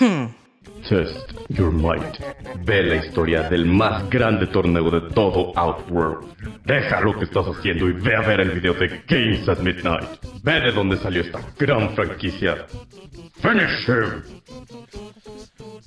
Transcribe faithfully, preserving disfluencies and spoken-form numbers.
Test your might. Ve la historia del más grande torneo de todo Outworld. Deja lo que estás haciendo y ve a ver el video de Games at Midnight. Ve de dónde salió esta gran franquicia. Finish him.